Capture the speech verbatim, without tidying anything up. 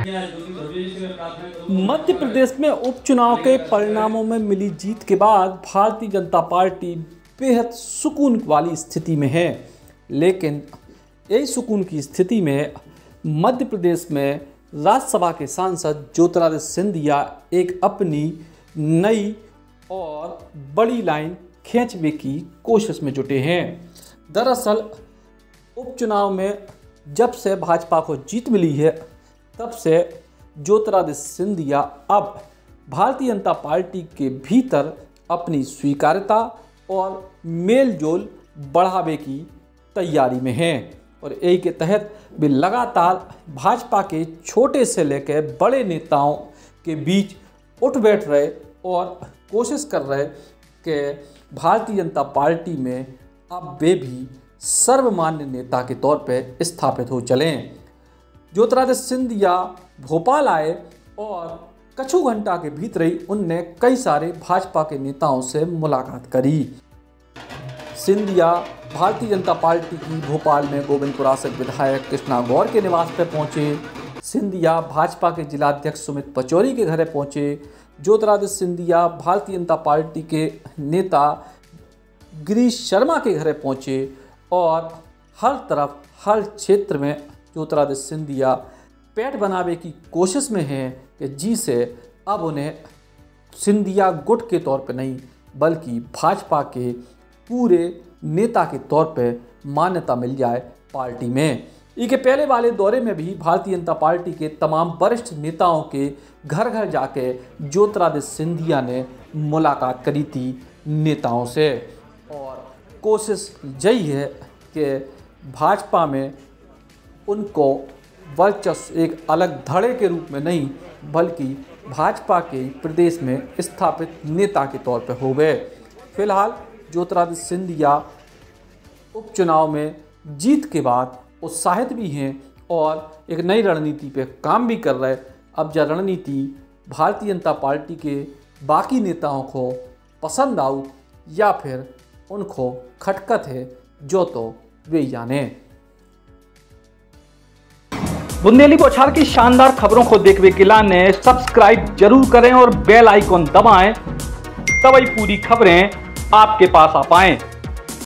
मध्य प्रदेश में उपचुनाव के परिणामों में मिली जीत के बाद भारतीय जनता पार्टी बेहद सुकून वाली स्थिति में है। लेकिन यही सुकून की स्थिति में मध्य प्रदेश में राज्यसभा के सांसद ज्योतिरादित्य सिंधिया एक अपनी नई और बड़ी लाइन खींचने की कोशिश में जुटे हैं। दरअसल उपचुनाव में जब से भाजपा को जीत मिली है तब से ज्योतिरादित्य सिंधिया अब भारतीय जनता पार्टी के भीतर अपनी स्वीकार्यता और मेलजोल बढ़ावे की तैयारी में हैं और यही के तहत वे लगातार भाजपा के छोटे से लेकर बड़े नेताओं के बीच उठ बैठ रहे और कोशिश कर रहे कि भारतीय जनता पार्टी में अब वे भी सर्वमान्य नेता के तौर पर स्थापित हो चलें। ज्योतिरादित्य सिंधिया भोपाल आए और कुछ घंटा के भीतर ही उनने कई सारे भाजपा के नेताओं से मुलाकात करी। सिंधिया भारतीय जनता पार्टी की भोपाल में गोविंदपुरा से विधायक कृष्णा गौर के निवास पर पहुंचे। सिंधिया भाजपा के जिलाध्यक्ष सुमित पचौरी के घर पहुंचे। ज्योतिरादित्य सिंधिया भारतीय जनता पार्टी के नेता गिरीश शर्मा के घर पहुंचे और हर तरफ हर क्षेत्र में ज्योतिरादित्य सिंधिया पेट बनावे की कोशिश में हैं कि जी से अब उन्हें सिंधिया गुट के तौर पर नहीं बल्कि भाजपा के पूरे नेता के तौर पर मान्यता मिल जाए पार्टी में। इसके पहले वाले दौरे में भी भारतीय जनता पार्टी के तमाम वरिष्ठ नेताओं के घर घर जाके ज्योतिरादित्य सिंधिया ने मुलाकात करी थी नेताओं से और कोशिश यही है कि भाजपा में उनको वर्चस्व एक अलग धड़े के रूप में नहीं बल्कि भाजपा के प्रदेश में स्थापित नेता के तौर पर हो गए। फिलहाल ज्योतिरादित्य सिंधिया उपचुनाव में जीत के बाद उत्साहित भी हैं और एक नई रणनीति पे काम भी कर रहे। अब यह रणनीति भारतीय जनता पार्टी के बाकी नेताओं को पसंद आऊ या फिर उनको खटकत है जो तो वे जाने। बुंदेली बौछार की शानदार खबरों को देखने के लिए सब्सक्राइब जरूर करें और बेल आइकॉन दबाएं, तभी पूरी खबरें आपके पास आ पाएं।